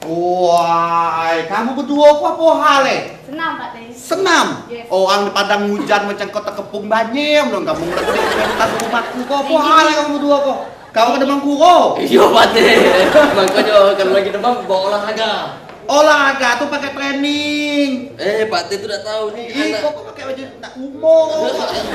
Wah, kamu berdua apa hal Senam Pak Teh. Senam? Yes. Orang di padang hujan macam kau terkepung banjir dong kamu ngerti tentang rumahku kok apa hal kamu berdua kok? Kau ke demam kuro? Iya Pak Teh. Makanya kalau lagi demam bawa olahraga. Olahraga tuh pakai training. Pak Teh tuh udah tahu nih Ih, anak. kok pakai baju nak umum?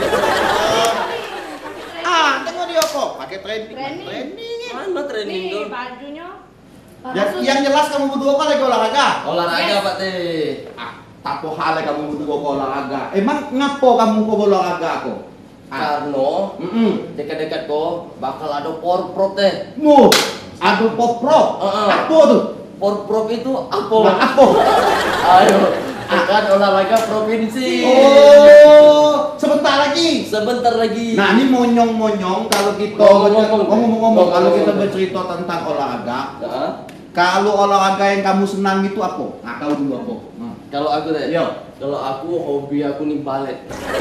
Tengok dia kok pakai training. Training. Mana training Nih tuh? bajunya. Yang jelas kamu berdua kan lagi olahraga. Olahraga Yes. Pak Teh. Tak apa hal kamu berdua kok olahraga. Emang ngapo kamu kok olahraga kok? Karena dekat-dekat kok bakal ada porprov Teh. Aduh poprov. Apa tuh? Porprov itu apa? Apa? Ayo, akan olahraga provinsi. Oh, sebentar lagi. Sebentar lagi. Nah, ini monyong-monyong kalau kita ngomong-ngomong kalau kita bercerita tentang olahraga. Kalau olahraga yang kamu senang itu apa? Nah, kau dulu apa? Kalau aku Teh. Iya. Kalau aku hobi aku nih balet.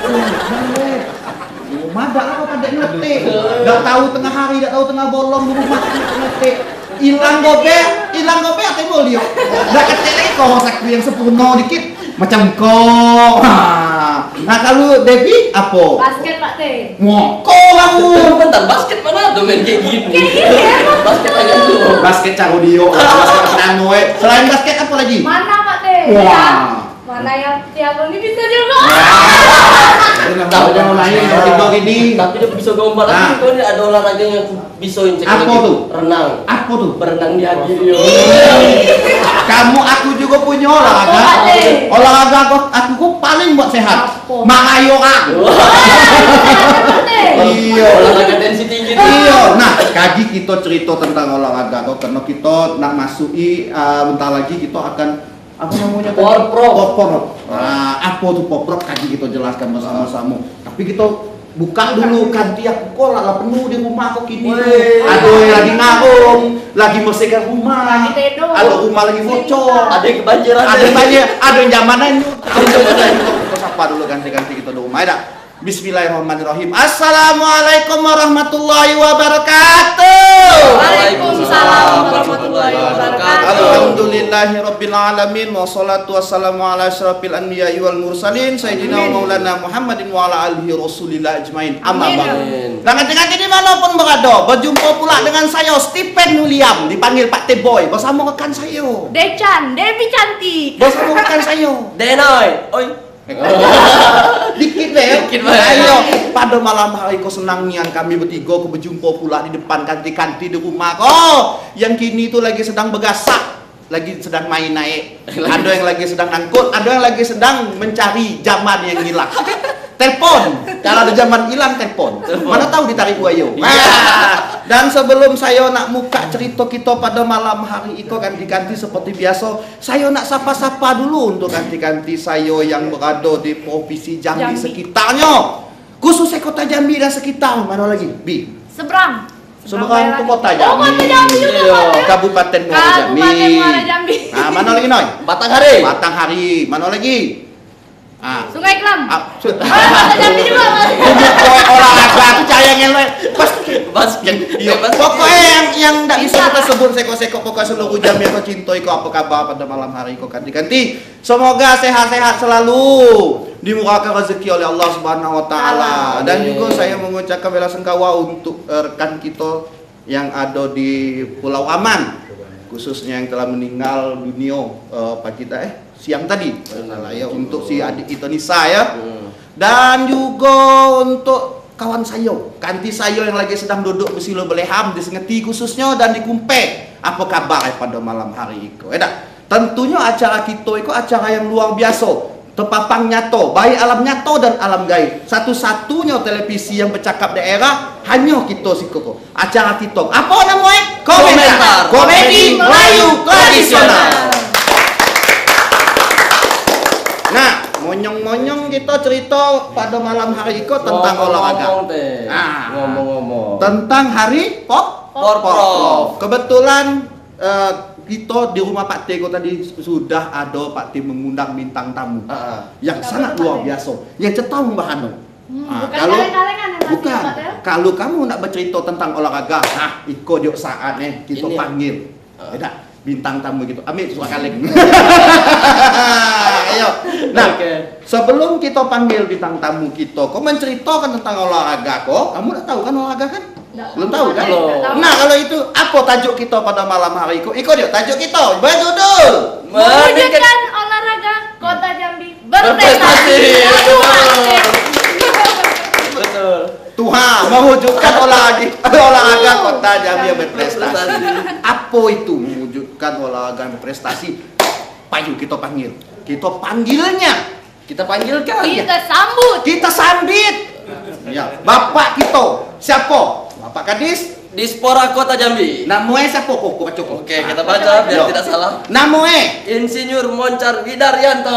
Mada apa pada ngetik? Enggak tahu tengah hari, enggak tahu tengah bolong di rumah ngetik. Hilang gope atau bolio. Enggak ketik lagi kok sakti yang sepuno dikit macam kok. Nah, kalau Devi apa? Basket Pak Teh. Ngoko kamu. Bentar, basket mana tuh main kayak gini? Basket aja tuh. Basket carudio, basket nanoe. Selain basket apa lagi? Mana Pak Teh? Wah. Mana yang tiap ini bisa juga. Tahu jangan lain kalau ini. Tapi dia bisa gombal. Nah. Tapi ada olahraga yang aku bisain cek Apa lagi. tuh? Renang. Apa tuh? Berenang di air. Aku juga punya olahraga. Olahraga aku kok paling buat sehat. Apa? Mangayo aku. Iya. Olahraga tensi tinggi tuh. Iya. Nah, kaki kita cerita tentang olahraga kok karena kita nak masuki bentar lagi kita akan apa namanya? Porprov. Nah, apa tuh porprov? Kaki kita jelaskan bersama-sama. Tapi kita buka dulu kanti aku kok lah penuh di rumah kok kini. Aduh lagi ngaung, lagi bersihkan rumah. Lagi tedo. Ada rumah lagi bocor. Ada yang kebanjiran. Ada yang banyak, ada yang zamanan. Kita sapa dulu ganti-ganti kita di rumah ya. Bismillahirrahmanirrahim. Assalamualaikum warahmatullahi wabarakatuh. Waalaikumsalam warahmatullahi wabarakatuh. Alhamdulillahirabbil alamin wassalatu wassalamu ala asyrafil anbiya'i wal mursalin sayyidina wa maulana Muhammadin wa ala alihi rasulillah ajmain. Amma ba'du. Nah, ganti-ganti di manapun berada, berjumpa pula dengan saya Stephen William, dipanggil Pak T-Boy, bersama rekan saya. Decan, Devi cantik. Bersama rekan saya. Denoy. Oi. Dikit deh. Dikit banget. Ayo, pada malam hari kau senang nian kami bertiga kau berjumpa pula di depan kanti-kanti di rumah kau. Yang kini tuh lagi sedang bergasak, lagi sedang main naik. Ada yang lagi sedang angkut, ada yang lagi sedang mencari zaman yang hilang. Telepon, kalau ada zaman hilang telepon. Mana tahu ditarik buayo. Dan sebelum saya nak muka cerita kita pada malam hari itu ganti-ganti seperti biasa, saya nak sapa-sapa dulu untuk ganti-ganti saya yang berada di provinsi Jambi sekitarnya. Khususnya kota Jambi dan sekitar. Mana lagi? Bi. Seberang. Seberang itu kota Jambi. Oh, kota Jambi juga, Iya, Pak, ya? Kabupaten Muara Jambi. Kabupaten Muara Jambi. Nah, mana lagi Noy? Batanghari. Batanghari. Mana lagi? Sungai Klam. Kota Jambi juga, Pak. Olahraga aku cayang ngelwe. Basket. Iya, pokoknya yang tidak bisa kita sebut seko-seko pokoknya seluruh Jambi aku cintai kok apa kabar pada malam hari kok ganti-ganti. Semoga sehat-sehat selalu, dimurahkan rezeki oleh Allah Subhanahu wa taala. Dan juga saya mengucapkan bela sungkawa untuk rekan kita yang ada di Pulau Aman, khususnya yang telah meninggal dunia pagi siang tadi. Ya, untuk si adik kita Nisa ya. Dan juga untuk kawan saya, kanti saya yang lagi sedang duduk bersilo beleham di Sengeti khususnya dan di Kumpe. Apa kabar pada malam hari itu? Tentunya acara kita itu acara yang luar biasa. Terpapang nyato, baik alam nyato dan alam gaib. Satu-satunya televisi yang bercakap daerah hanya kita si koko. Acara kita. Apa namanya? Komentar. Komedi Melayu tradisional. Nah, monyong-monyong kita cerita pada malam hari itu tentang olahraga. Ngomong-ngomong. Tentang hari porprov. Kebetulan kita di rumah Pak Tego tadi sudah ada Pak T mengundang bintang tamu yang sangat luar biasa. Yang cetar Mbak Hano. Bukan Kalau kaleng-kalengan yang ngasih bukan, Pak Teh. kalau kamu nak bercerita tentang olahraga, ikut yuk saatnya kita Ini. panggil. bintang tamu gitu. Ambil suara kaleng. Ayo. Nah, sebelum kita panggil bintang tamu kita, kok menceritakan tentang olahraga kok? Kamu udah tahu kan olahraga kan? Belum tahu kan? Nah, kalau itu apa tajuk kita pada malam hari kok? Ikut yuk tajuk kita. Berjudul Mewujudkan olahraga Kota Jambi berprestasi. Betul. Tuhan mewujudkan olahraga Kota Jambi yang berprestasi. Apa itu mewujudkan olahraga yang berprestasi? Payu kita panggil. Kita panggilnya. Kita panggilkan. Kita sambut. Kita sambit. Ya, bapak kita. Siapa? Bapak Kadis. Dispora Kota Jambi. Namanya siapa? Kok cukup. Oke, kita baca biar Yo. tidak salah. Namanya Insinyur Moncar Widaryanto.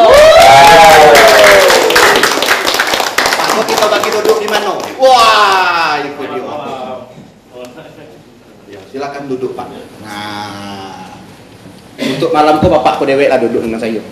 Pak, kita bagi duduk di mana? Wah, itu dia. Ya, silakan duduk, Pak. Nah, untuk malamku bapakku dewek lah duduk dengan saya.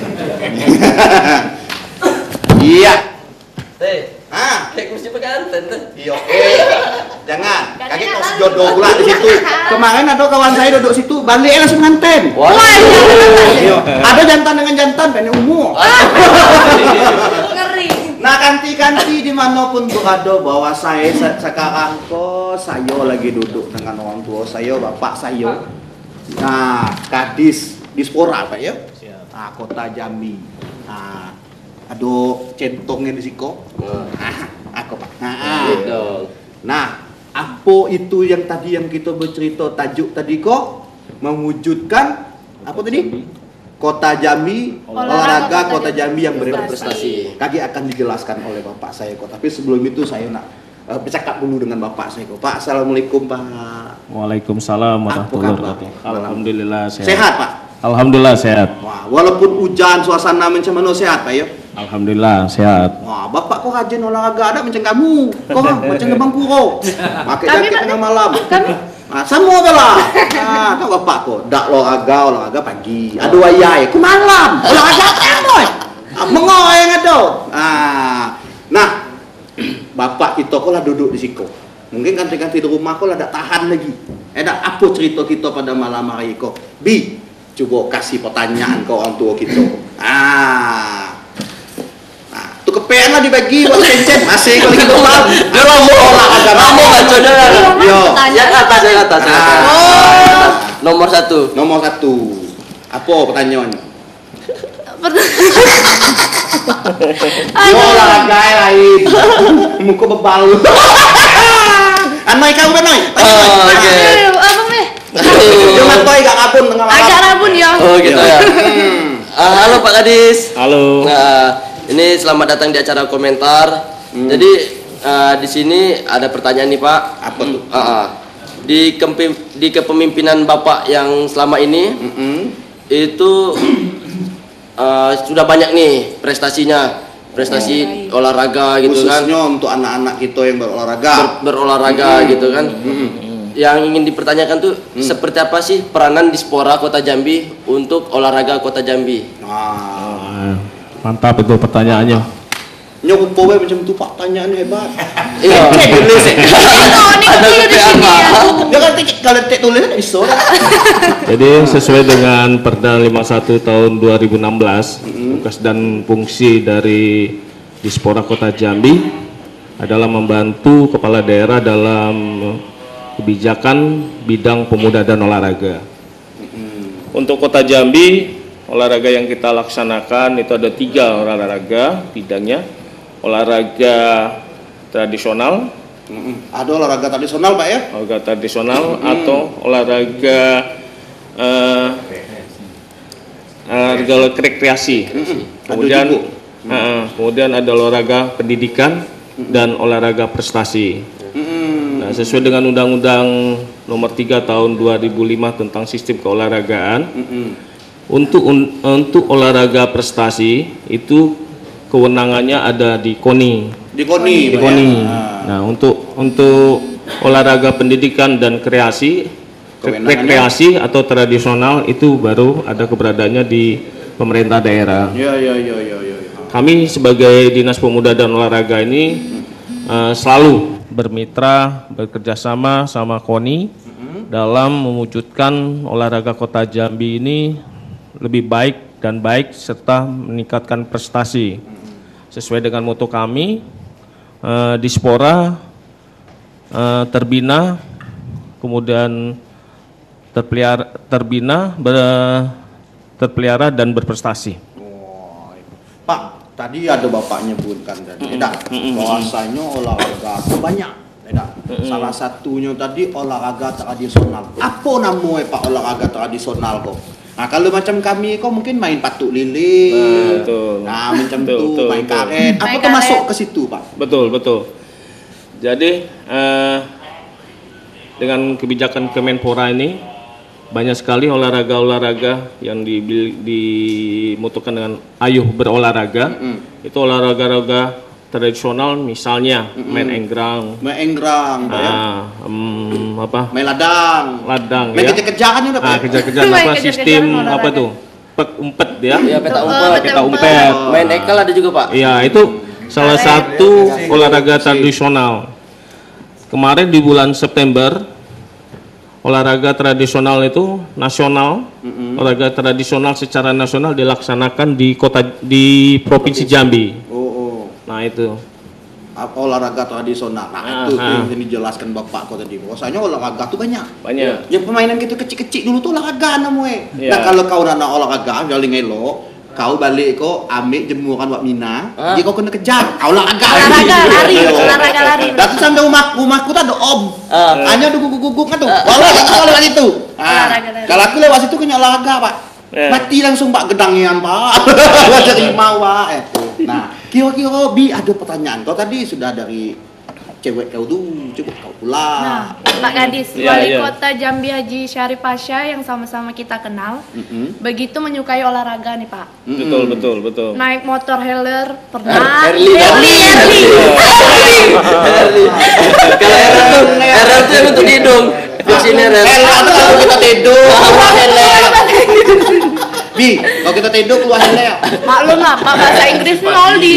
Iya. Teh, Ah, kursi pengantin teh. iya. Jangan. Kaki kau sejodoh pula di situ. Kemarin ada kawan saya duduk situ, balik langsung nganten. Wah. Iya. Ada jantan dengan jantan, pendek umur. Ngeri. Nah, kanti-kanti dimanapun berada bahwa saya sekarang kok saya lagi duduk dengan orang tua saya, bapak saya. Nah, Kadis Dispora Pak ya? Nah, Kota Jambi. Nah, ada centongnya di siko. Aku Pak. Nah, apa itu yang tadi yang kita bercerita tajuk tadi kok mewujudkan apa tadi? Kota Jambi, olahraga Kota Jambi yang berprestasi. Kaki akan dijelaskan oleh bapak saya kok. Tapi sebelum itu saya nak bercakap dulu dengan bapak saya kok. Pak, assalamualaikum Pak. Waalaikumsalam warahmatullahi Apa kabar? wabarakatuh. Alhamdulillah sehat. Sehat Pak. Alhamdulillah sehat. Wah, walaupun hujan suasana macam mana sehat Pak ya. Alhamdulillah sehat. Wah, bapak kok rajin olahraga ada macam kamu. Kok macam abang kuro. Pakai Kami, jaket Pak. tengah malam. Kami. Ah, semua lah. Ah, kau bapak kok dak olahraga pagi. Aduh ayai, ke malam. Olahraga kamu. Mengoy yang ada. Ah. Nah, bapak kita kok lah duduk di situ. Mungkin ganti-ganti di rumah kok lah dak tahan lagi. Dak apa cerita kita pada malam hari kok. Bi, coba kasih pertanyaan ke orang tua kita. Tuh kepean lah dibagi buat cencen. Masih kalau kita malam. Dia olahraga. Kamu baconya. Yo. Yang atas. Nomor 1. Nomor 1. Apa pertanyaannya? Yo olahraga lain. Muka bebal. Anoy kau kan Noy? Oke. Abang nih. Cuma toy gak kabun tengah malam. Agak rabun ya. Oh gitu ya. Halo Pak Kadis. Halo. Nah, ini selamat datang di acara komentar. Jadi di sini ada pertanyaan nih Pak. Apa tuh? Di kepemimpinan Bapak yang selama ini itu sudah banyak nih prestasinya, prestasi olahraga gitu kan. Khususnya untuk anak-anak kita yang berolahraga. Berolahraga gitu kan. Yang ingin dipertanyakan tuh seperti apa sih peranan Dispora Kota Jambi untuk olahraga Kota Jambi? Nah, Mantap itu pertanyaannya. nyoba we macam tu Pak, tanyaan hebat. Iya. Tulis. Ini kecil di sini ya. Dia kan kalau tek tulis kan iso. Jadi sesuai dengan Perda 51 tahun 2016, tugas dan fungsi dari Dispora Kota Jambi adalah membantu kepala daerah dalam kebijakan bidang pemuda dan olahraga. Untuk Kota Jambi, olahraga yang kita laksanakan itu ada 3 olahraga bidangnya. Olahraga tradisional, Ada olahraga tradisional Pak ya? olahraga tradisional atau olahraga olahraga rekreasi. Kemudian kemudian ada olahraga pendidikan dan olahraga prestasi. Nah, sesuai dengan Undang-Undang Nomor 3 Tahun 2005 tentang Sistem Keolahragaan, untuk olahraga prestasi itu kewenangannya ada di KONI. Di KONI. Di Pak, KONI. ya? Nah, untuk olahraga pendidikan dan rekreasi atau tradisional itu baru ada keberadaannya di pemerintah daerah. Ya. Kami sebagai Dinas Pemuda dan Olahraga ini selalu bermitra bekerjasama sama KONI dalam mewujudkan olahraga Kota Jambi ini lebih baik dan baik serta meningkatkan prestasi sesuai dengan moto kami. Dispora terbina, kemudian terpelihara dan berprestasi. Pak, tadi ada bapak nyebutkan tadi, bahwasanya olahraga itu banyak. Salah satunya tadi olahraga tradisional. Apa namanya Pak olahraga tradisional kok? Nah kalau macam kami kok mungkin main patuk lilin, nah macam itu main karet. Apa tuh masuk ke situ Pak? Betul. Jadi dengan kebijakan Kemenpora ini banyak sekali olahraga-olahraga yang dimutukan dengan ayo berolahraga. Itu olahraga tradisional, misalnya main enggrang, main ladang, main ya. kejar-kejaran juga Pak. Kejar-kejaran apa sistem apa tuh? Umpet ya. Iya, peta umpet. Main ekal ada juga, Pak. Iya, itu salah satu olahraga tradisional. Kemarin di bulan September olahraga tradisional itu nasional, olahraga tradisional secara nasional dilaksanakan di Provinsi Jambi. Nah itu olahraga tradisional. Nah itu yang dijelaskan bapak kau tadi. Bahwasanya olahraga tuh banyak. Yang permainan gitu kecil-kecil dulu tuh olahraga namanya. Nah kalau kau nak olahraga paling elok, kau balik kau ambil jemuran wak mina, jadi kau kena kejar. Olahraga lari. Datang sampai rumahku tuh ada om. Hanya guguk-guguk kan tuh. Kalau lewat itu. Kalau aku lewat situ kena olahraga Pak. Mati langsung Pak gedangian Pak. Jadi mawa. Nah, kira-kira Bi ada pertanyaan. Kau tadi sudah dari cewek kau tuh, coba kau pula. Nah, Pak Gadis, Wali Kota Jambi Haji Syarif Pasha yang sama-sama kita kenal, begitu menyukai olahraga nih Pak. Betul. Naik motor Heller pernah. Harley. Kalau Heller tuh untuk hidung. Sini Heller kalau kita tidur, keluar Heller. Bi, kalau kita tidur keluar Heller. Maklum lah Pak, bahasa Inggris nol di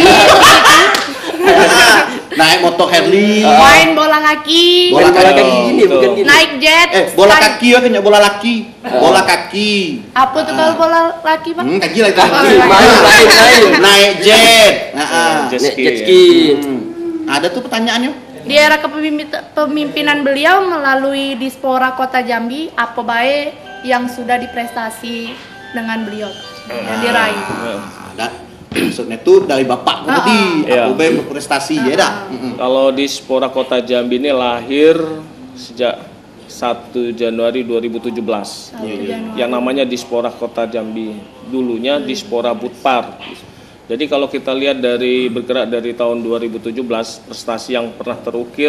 naik motor Harley, main bola kaki. Bola kaki gini, bukan gini. Naik jet. Bola kaki ya kan bola laki. Bola kaki. Apa tuh kalau bola laki Pak? Kaki lagi. Main. Naik jet. Jet ski. Ada tuh pertanyaannya. Di era kepemimpinan beliau melalui Dispora Kota Jambi, apa baik yang sudah diprestasi dengan beliau yang diraih? Maksudnya itu dari bapak tadi, aku berprestasi ya dah. Kalau Dispora Kota Jambi ini lahir sejak 1 Januari 2017. Yang namanya Dispora Kota Jambi. Dulunya Dispora Budpar. Jadi kalau kita lihat bergerak dari tahun 2017, prestasi yang pernah terukir,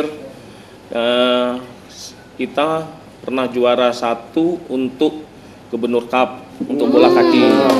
kita pernah juara 1 untuk Gubernur Cup untuk bola kaki.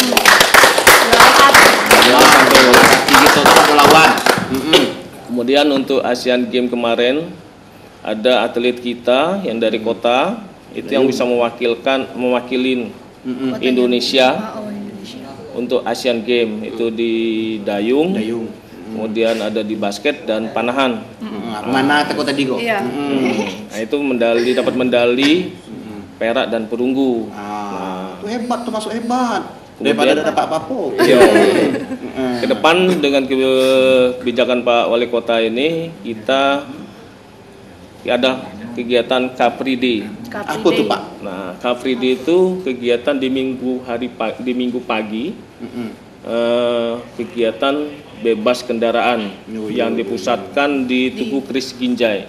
Kemudian untuk Asian Games kemarin ada atlet kita yang dari kota itu yang bisa mewakilin Indonesia untuk Asian Games itu di dayung. Kemudian ada di basket dan panahan. Mana takut tadi kok? Nah itu dapat medali perak dan perunggu. Itu hebat, termasuk hebat. Daripada dapat apa-apa. Ke depan dengan kebijakan Pak Wali Kota ini kita ada kegiatan Car Free Day. Apa tuh Pak? Nah, Car Free Day itu kegiatan di minggu pagi. Kegiatan bebas kendaraan yang dipusatkan di Tugu Kris Ginjai.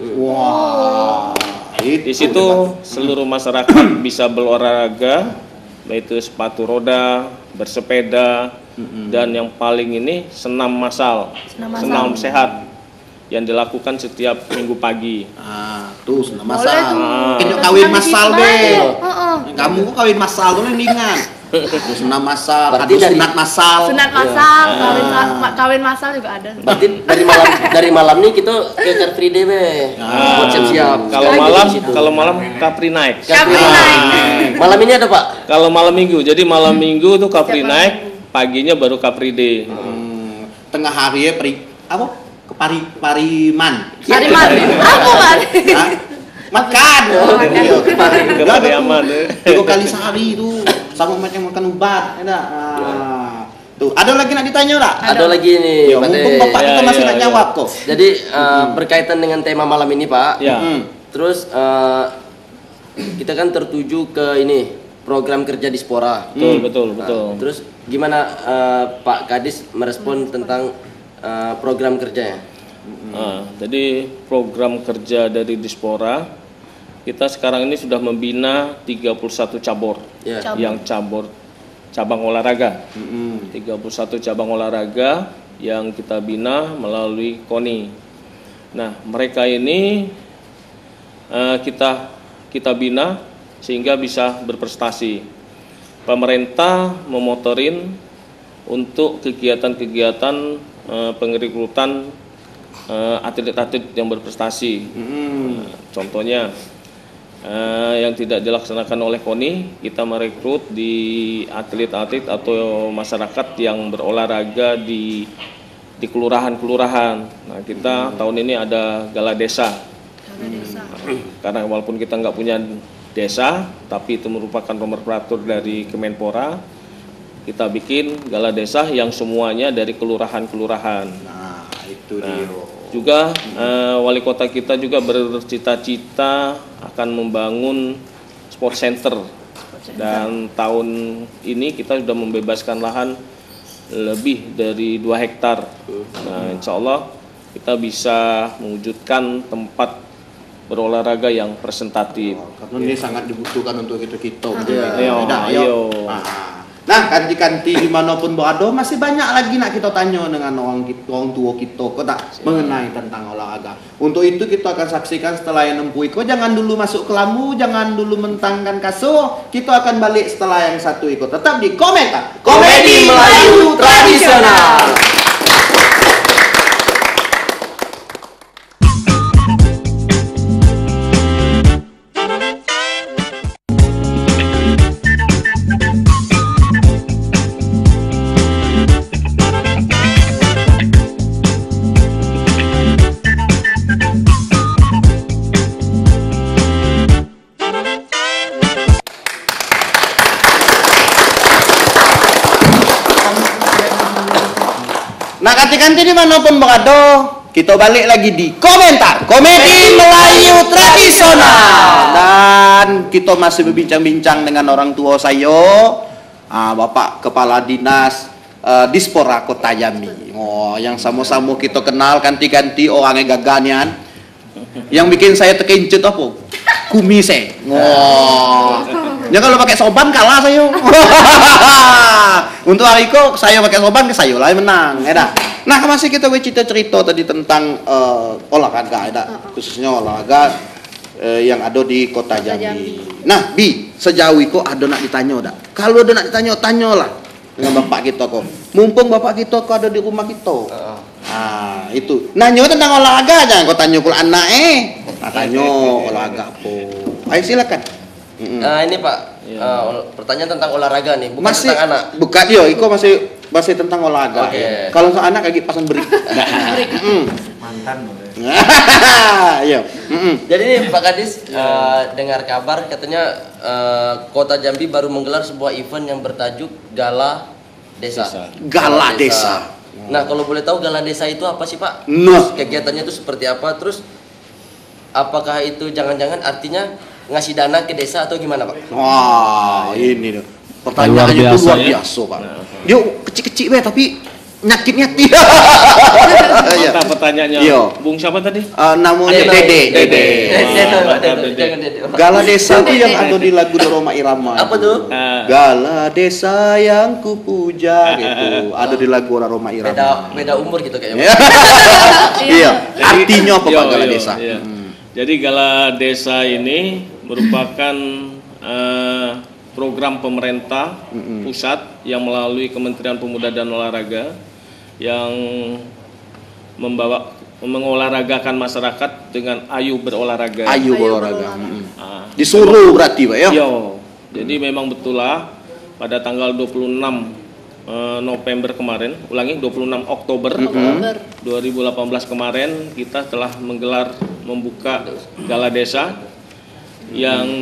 Di situ seluruh masyarakat bisa berolahraga, yaitu sepatu roda, bersepeda, dan yang paling ini senam massal, senam sehat yang dilakukan setiap minggu pagi. Tuh senam massal. Kayaknya kawin massal deh. Kamu kok kawin massal tuh ingat. Senam massal, ada sunat massal. Kawin massal juga ada. Berarti dari malam nih kita ke Car Free Day buat siap-siap. Kalau malam Car Free Night. Malam ini ada Pak? Kalau malam minggu, jadi malam minggu tuh Car Free Night, paginya baru Car Free Day. Tengah hari ya Pariman. Pariman. Apa, Pak? Hah? Makan. Iya, Ke Pariaman. 3 kali sehari itu sama macam makan obat, ada. Tuh, ada lagi nak ditanya tak? Ada lagi nih, Ya, Pak mumpung Teh. Bapak kita Ya, masih ya, nak ya. jawab kok. Jadi berkaitan dengan tema malam ini, Pak. Ya. Terus kita kan tertuju ke ini program kerja Dispora. Betul. Terus gimana Pak Kadis merespon tentang program kerjanya? Jadi program kerja dari Dispora, kita sekarang ini sudah membina 31 cabur. Ya. Yang cabang olahraga. 31 cabang olahraga yang kita bina melalui KONI. Nah, mereka ini kita bina sehingga bisa berprestasi. Pemerintah memotorin untuk kegiatan-kegiatan pengrekrutan atlet-atlet yang berprestasi. Contohnya yang tidak dilaksanakan oleh KONI, kita merekrut di atlet-atlet atau masyarakat yang berolahraga di kelurahan-kelurahan. Nah, kita tahun ini ada gala desa. Karena walaupun kita nggak punya desa, tapi itu merupakan nomor peratur dari Kemenpora, kita bikin gala desa yang semuanya dari kelurahan-kelurahan. Nah, itu dia. Juga wali kota kita juga bercita-cita akan membangun sport center, dan tahun ini kita sudah membebaskan lahan lebih dari 2 hektar. Nah, insya Allah kita bisa mewujudkan tempat berolahraga yang presentatif. Karena ini sangat dibutuhkan untuk kita. Ayo. Nah, kanti-kanti dimanapun berada masih banyak lagi nak kita tanya dengan orang tua kita, kok tak mengenai tentang olahraga. Untuk itu kita akan saksikan setelah yang nempuh. Kok jangan dulu masuk ke lambu, jangan dulu mentangkan kasur. Kita akan balik setelah yang satu ikut. Tetap di komentar. Komedi Melayu Tradisional. Nah, kanti-kanti dimanapun berada, kita balik lagi di komentar Komedi Melayu Tradisional. Dan kita masih berbincang-bincang dengan orang tua saya, Bapak Kepala Dinas Dispora Kota Jambi. Oh, yang sama-sama kita kenal kanti-kanti orangnya gaganian. Yang bikin saya terkencet apa? Kumise. Oh. Ya kalau pakai soban kalah saya. Untuk hari itu saya pakai soban, saya lah yang menang, ya dah. Nah, masih kita cerita tadi tentang olahraga, ya dah. Khususnya olahraga yang ada di Kota Jambi. Nah, Bi, sejauh itu ada nak ditanya dah. Kalau ada nak ditanya, tanyalah dengan bapak kita kok. Mumpung bapak kita kok ada di rumah kita. Itu. Nanya tentang olahraga aja, kau tanya pula anak Nah, tanya olahraga apa. Ayo silakan. Ini Pak, pertanyaan tentang olahraga nih, bukan Masih tentang anak. bukan yo, itu masih tentang olahraga. Oke. Kalau soal anak kaki pasan berik. Mantan Iya. Jadi nih Pak Kadis, dengar kabar katanya Kota Jambi baru menggelar sebuah event yang bertajuk Gala Desa. Gala Desa. Nah, kalau boleh tahu Gala Desa itu apa sih Pak? Nah. Kegiatannya itu seperti apa? Terus apakah itu jangan-jangan artinya ngasih dana ke desa atau gimana Pak? Wah, ini deh. Pertanyaannya itu luar biasa, Pak. Dia kecil-kecil tapi nyakitnya tidak. Mantap pertanyaannya. Iya. Bung siapa tadi? Namanya Dede. Jangan Dede. Gala Desa itu yang ada di lagu Roma Irama. Apa tuh? Gala Desa yang kupuja gitu. Ada di lagu Roma Irama. Beda umur gitu kayaknya. Iya. Artinya apa Pak Yo, Gala yo, Desa? iya. Jadi Gala Desa ini merupakan program pemerintah pusat yang melalui Kementerian Pemuda dan Olahraga yang mengolahragakan masyarakat dengan ayo berolahraga. Ayo berolahraga. Ah, Disuruh berarti Pak ya? Yo, jadi memang betul lah pada tanggal 26 November kemarin, 26 Oktober 2018 kemarin kita telah membuka Gala Desa yang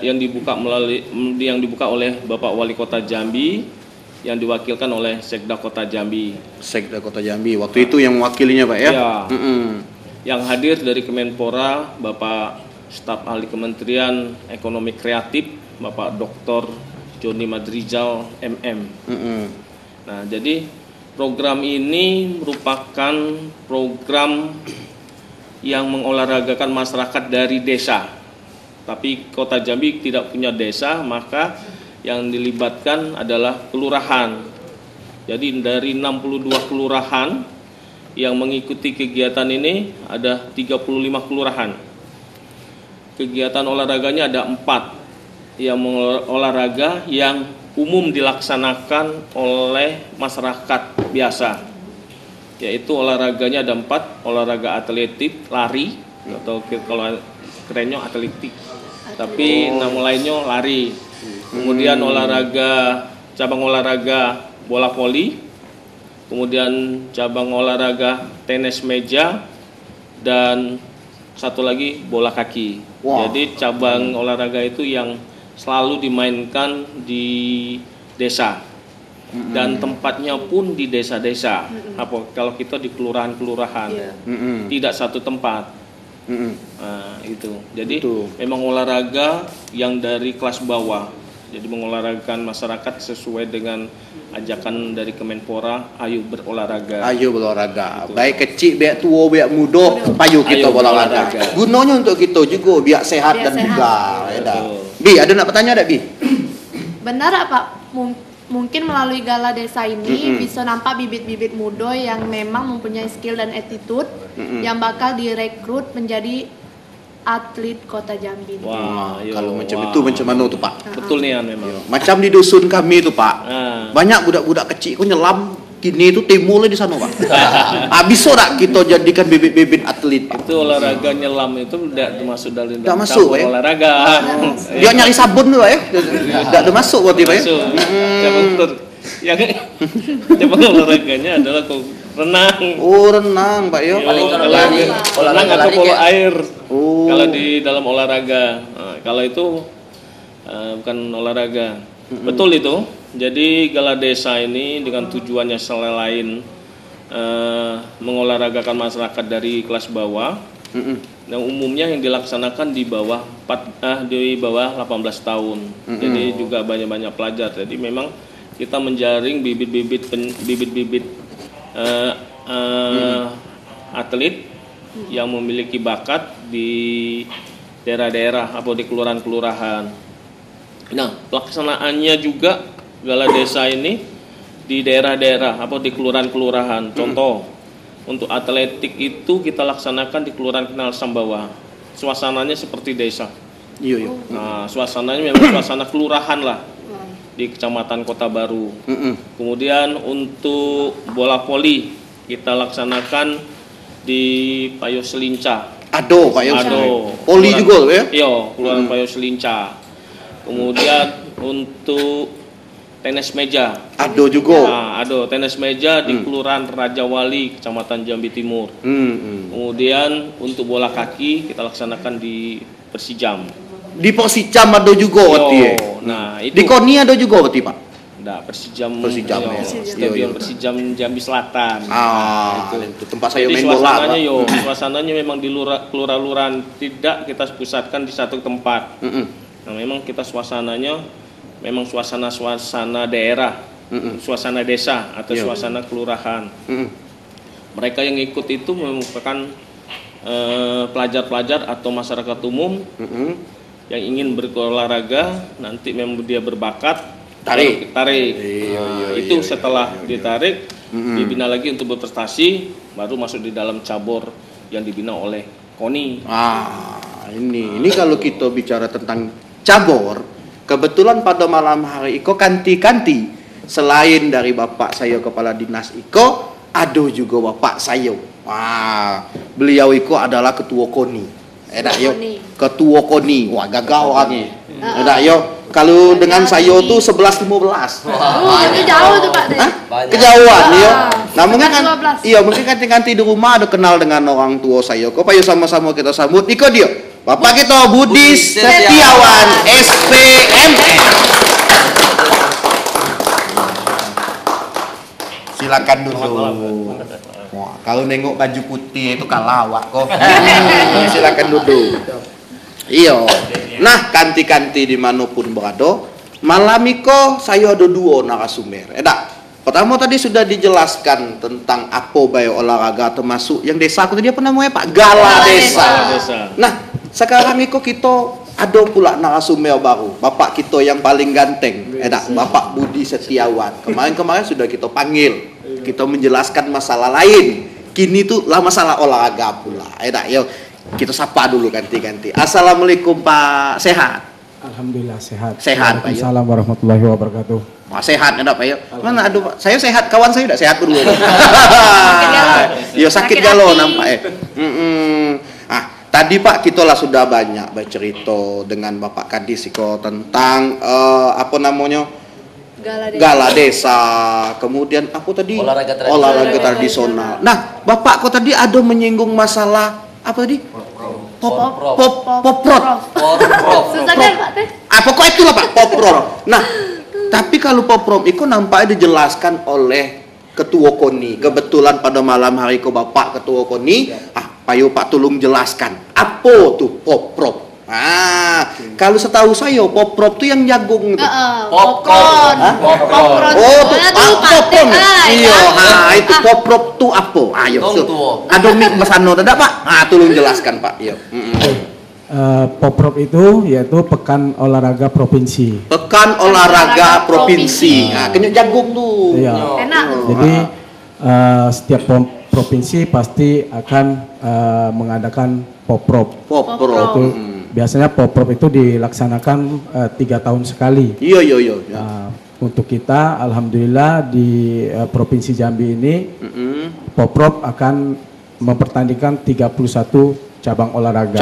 dibuka oleh Bapak Wali Kota Jambi yang diwakilkan oleh Sekda Kota Jambi. Sekda Kota Jambi. Waktu itu yang mewakilinya, Pak ya? Ya. Yang hadir dari Kemenpora, Bapak Staf Ahli Kementerian Ekonomi Kreatif, Bapak Dr. Joni Madrizal MM. Nah, jadi program ini merupakan program yang mengolahragakan masyarakat dari desa. Tapi Kota Jambi tidak punya desa, maka yang dilibatkan adalah kelurahan. Jadi dari 62 kelurahan yang mengikuti kegiatan ini ada 35 kelurahan. Kegiatan olahraganya ada 4 yang olahraga yang umum dilaksanakan oleh masyarakat biasa, yaitu olahraganya ada 4, olahraga atletik, lari, atau kalau kerennya atletik, tapi nama lainnya lari. Kemudian cabang olahraga bola voli, kemudian cabang olahraga tenis meja, dan satu lagi bola kaki. Jadi cabang olahraga itu yang selalu dimainkan di desa dan tempatnya pun di desa-desa. Kalau kita di kelurahan-kelurahan, tidak satu tempat. Nah, itu. Jadi memang olahraga yang dari kelas bawah. Jadi mengolahragakan masyarakat sesuai dengan ajakan dari Kemenpora, ayo berolahraga. Ayo berolahraga. Baik kecil, biak tua, biak muda, ayo kita berolahraga. Gunanya untuk kita juga biak sehat dan bugar. Bi, ada nak bertanya tak, Bi? Benar Pak, mungkin melalui Gala Desa ini bisa nampak bibit-bibit muda yang memang mempunyai skill dan attitude yang bakal direkrut menjadi atlet Kota Jambi. Kalau macam itu macam mana tuh, Pak? Betul nih memang. Macam di dusun kami itu, Pak. Banyak budak-budak kecil kok nyelam kini itu timbulnya di sana, Pak. Bisa tak kita jadikan bibit-bibit atlet? Itu olahraga nyelam itu tidak masuk dalam olahraga. Dia nyari sabun dulu ya. Tidak ada masuk berarti, Pak ya. Yang cabang olahraganya adalah renang. Oh, renang, Pak ya. Paling kalau renang atau polo air. Kalau di dalam olahraga. Kalau itu bukan olahraga. Betul itu. Jadi Gala Desa ini dengan tujuannya selain mengolahragakan masyarakat dari kelas bawah, nah umumnya yang dilaksanakan di bawah 18 tahun. Jadi juga banyak-banyak pelajar. Jadi memang kita menjaring bibit-bibit atlet yang memiliki bakat di daerah-daerah atau di kelurahan-kelurahan. Nah, pelaksanaannya juga Gala Desa ini di daerah-daerah atau di kelurahan-kelurahan. Contoh, untuk atletik itu kita laksanakan di Kelurahan Kenal Sambawa. Suasananya seperti desa. Iya. Nah, suasananya memang suasana kelurahan lah di Kecamatan Kota Baru. Kemudian untuk bola voli kita laksanakan di Payo Selinca. Poli juga ya? Iya, Kelurahan Payo Selinca. Kemudian untuk tenis meja. Ada tenis meja di Kelurahan Raja Wali, Kecamatan Jambi Timur. Kemudian untuk bola kaki kita laksanakan di Persijam. Di Persijam ada juga berarti. Nah, itu. Di Koni ada juga berarti, Pak. Enggak, Persijam ya. Stadion Persijam Jambi Selatan. Itu tempat saya main bola. Suasananya memang di kelurahan tidak kita pusatkan di satu tempat. Nah, memang kita suasananya memang suasana daerah, suasana desa atau suasana kelurahan. Mereka yang ikut itu merupakan pelajar-pelajar atau masyarakat umum yang ingin berolahraga, nanti memang dia berbakat, tarik. Itu setelah ditarik, dibina lagi untuk berprestasi, baru masuk di dalam cabur yang dibina oleh KONI. Ini kalau kita bicara tentang cabur, kebetulan pada malam hari Iko kanti selain dari bapak saya kepala dinas Iko, ada juga bapak saya. Beliau Iko adalah ketua KONI. Ketua KONI. Wah, gagawat. Kalau dengan saya tuh 11-15. Itu jauh tuh Pak. Hah? Banyak. Kejauhan ya. Nah mungkin kan 12. iya mungkin kanti-kanti di rumah ada kenal dengan orang tua saya. Kok payo sama-sama kita sambut. Iko dia. Bapak kita Budi Setiawan SPMN. Silakan dulu. Wah, kalau nengok baju putih itu kalawak kok. Silakan duduk. Iya. Nah, kanti-kanti dimanapun berada, malam iko saya ada dua narasumber. Pertama tadi sudah dijelaskan tentang apa bayo olahraga termasuk yang desa aku tadi apa namanya Pak? Gala desa. Nah, sekarang iko kita ada pula narasumber baru. Bapak kita yang paling ganteng, Bapak Budi Setiawan. Kemarin sudah kita panggil. Kita menjelaskan masalah lain. Kini tuh lah masalah olahraga pula. Yuk. Kita sapa dulu ganti-ganti. Assalamualaikum Pak, sehat? Alhamdulillah sehat. Sehat Pak. Assalamualaikum warahmatullahi wabarakatuh. Wah, sehat enggak Pak? Mana aduh Pak, saya sehat, kawan saya udah sehat berdua. Yo sakit galo nampak ya. Tadi Pak kita lah sudah banyak bercerita dengan Bapak Kadis tentang apa namanya? Gala desa. Kemudian apa tadi? Olahraga tradisional. Nah, Bapak kok tadi ada menyinggung masalah apa tadi? Poprot. Susah kan Pak teh? Pokoknya itulah Pak, poprot. Nah, tapi kalau poprom itu nampaknya dijelaskan oleh Ketua KONI. Kebetulan pada malam hari ke Bapak Ketua KONI, payo Pak tolong jelaskan apa tuh poprop. Kalau setahu saya poprop tuh yang jagung itu. Popcorn. Popcorn. Oh, tuh popcorn. Iya, itu poprop tuh apa? Ayo, ada mik mesano tidak Pak? Tolong jelaskan Pak. Iya. Poprop itu yaitu Pekan Olahraga Provinsi. Pekan Olahraga Provinsi. Kenyuk jagung tuh. Iya. Enak. Jadi setiap provinsi pasti akan mengadakan poprop. Poprop. Itu biasanya poprop itu dilaksanakan 3 tahun sekali. Iya. Untuk kita, alhamdulillah di Provinsi Jambi ini, poprop akan mempertandingkan 31 cabang olahraga.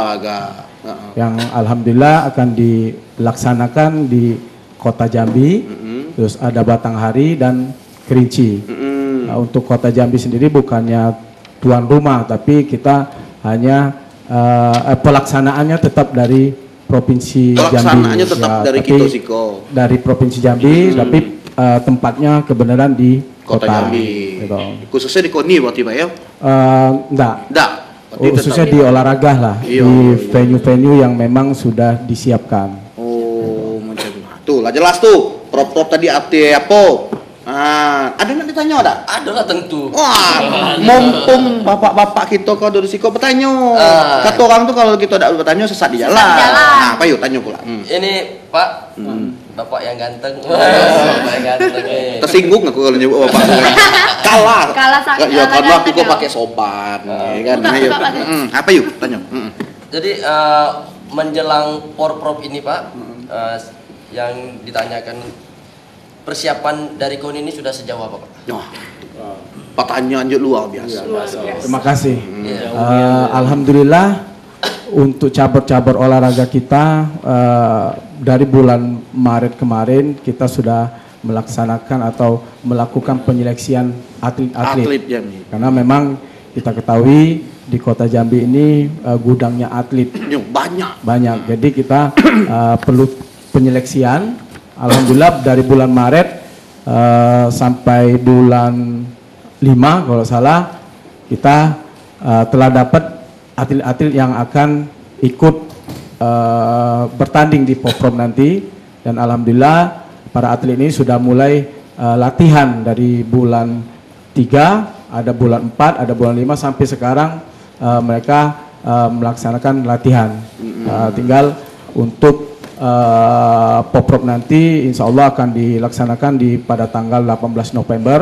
Yang alhamdulillah akan dilaksanakan di Kota Jambi, terus ada Batanghari dan Kerinci. Untuk Kota Jambi sendiri bukannya tuan rumah, tapi kita hanya pelaksanaannya tetap dari Provinsi Jambi. Pelaksanaannya tetap dari kita Siko. Dari Provinsi Jambi, tapi tempatnya kebenaran di Kota Jambi. Gitu. Khususnya di KONI berarti Pak ya? Enggak. Khususnya di olahraga lah, di venue-venue yang memang sudah disiapkan. Oh, macam tuh lah jelas tuh. Prop tadi apa? Ada yang ditanya ada? Ada lah tentu. Wah, mumpung bapak-bapak kita kalau dari Siko bertanya. Kata orang tuh kalau kita tidak bertanya sesat di jalan. Apa yuk tanya pula. Ini Pak, bapak yang ganteng. Bapak yang ganteng. Tersinggung aku kalau nyebut bapak. Kalah ya karena aku kok pakai sopan kan. Ayo. Apa yuk tanya. Jadi menjelang porprov ini Pak, yang ditanyakan persiapan dari KONI ini sudah sejauh apa Pak? Pertanyaan luar biasa. Terima kasih. Alhamdulillah untuk cabur-cabur olahraga kita dari bulan Maret kemarin kita sudah melaksanakan atau melakukan penyeleksian atlet-atlet. Karena memang kita ketahui di Kota Jambi ini gudangnya atlet banyak. Jadi kita perlu penyeleksian. Alhamdulillah dari bulan Maret sampai bulan 5 kalau salah kita telah dapat atlet-atlet yang akan ikut bertanding di Poprom nanti, dan alhamdulillah para atlet ini sudah mulai latihan dari bulan 3, ada bulan 4, ada bulan 5 sampai sekarang mereka melaksanakan latihan. Tinggal untuk Poprov nanti insya Allah akan dilaksanakan pada tanggal 18 November.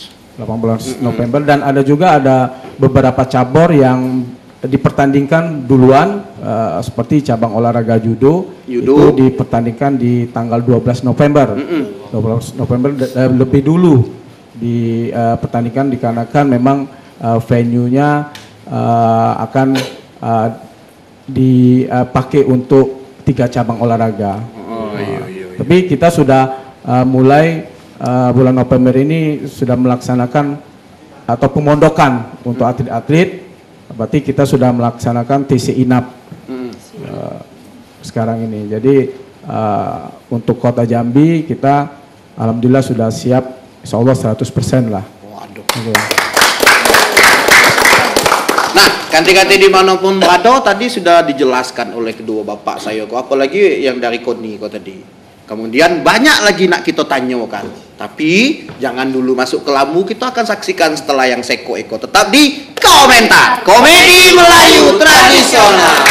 Dan ada beberapa cabur yang dipertandingkan duluan, seperti cabang olahraga judo itu dipertandingkan di tanggal 12 November. 12 November lebih dulu dipertandingkan dikarenakan memang venue-nya akan dipakai untuk 3 cabang olahraga. Tapi kita sudah mulai bulan November ini sudah melaksanakan atau pemondokan untuk atlet-atlet. Berarti kita sudah melaksanakan TC INAP sekarang ini. Jadi untuk Kota Jambi kita alhamdulillah sudah siap, insya Allah 100% lah. Waduh. Oke. Nah, ganti-ganti dimanapun berada tadi sudah dijelaskan oleh kedua bapak saya kok, apalagi yang dari KONI kok tadi. Kemudian banyak lagi nak kita tanyakan. Tapi jangan dulu masuk ke lampu, kita akan saksikan setelah yang Seko Eko. Tetap di Komentar Komedi Melayu Tradisional.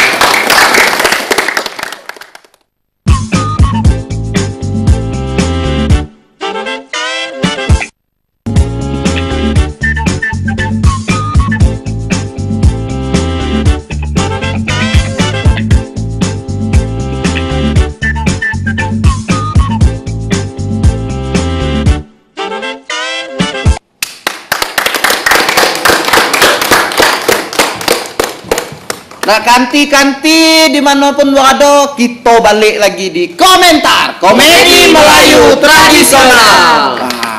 Nah, kanti-kanti dimanapun berada, kita balik lagi di Komentar Komedi Melayu Tradisional.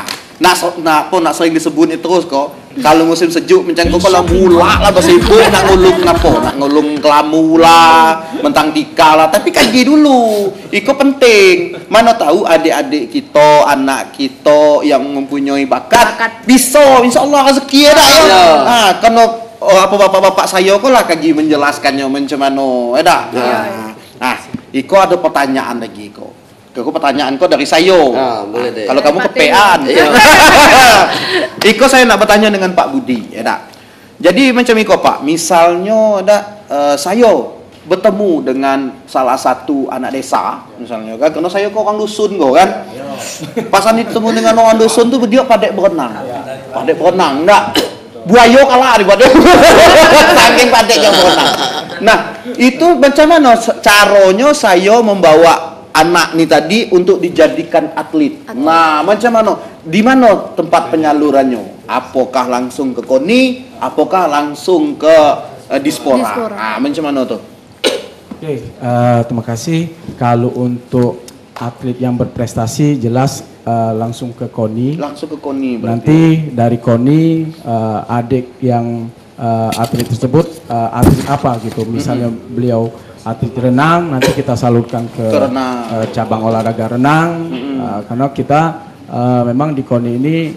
Nak sering disebut itu terus kok. Kalau musim sejuk mencang kok lah mula lah bersibuk nak ngulung ngapo, nak ngulung kelamu lah, mentang tika lah. Tapi kaji dulu, itu penting. Mana tahu adik-adik kita, anak kita yang mempunyai bakat bisa, insya Allah rezeki ada ya. Karena apa bapak-bapak saya kok lah kaji menjelaskannya macam mana, Nah, iko ada pertanyaan lagi kok. Aku pertanyaan kok dari saya. Boleh deh. Kalau kamu kepean. Iko saya nak bertanya dengan Pak Budi, Jadi macam iko Pak, misalnya saya bertemu dengan salah satu anak desa, misalnya kan, karena saya kok orang dusun kok kan. Pasan ditemu dengan orang dusun tuh dia padek berenang, enggak. Buaya kalah daripada saking padeknya berenang. Nah, itu macam mana caranya saya membawa anak nih tadi untuk dijadikan atlet. Nah, macam mana? Di mana tempat penyalurannya? Apakah langsung ke KONI? Apakah langsung ke Dispora? Nah, macam mana tuh? Oke, terima kasih. Kalau untuk atlet yang berprestasi jelas langsung ke KONI. Langsung ke KONI berarti. Nanti dari KONI adik yang atlet tersebut atlet apa gitu. Misalnya beliau atlet renang, nanti kita salurkan ke cabang olahraga renang. Karena kita memang di KONI